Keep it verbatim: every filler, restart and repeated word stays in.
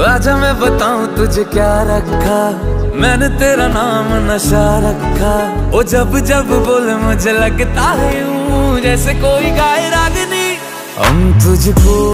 आजा मैं बताऊं तुझे क्या रखा, मैंने तेरा नाम नशा रखा। ओ जब जब बोले मुझे लगता है यूं जैसे कोई गाए रागनी। हम तुझको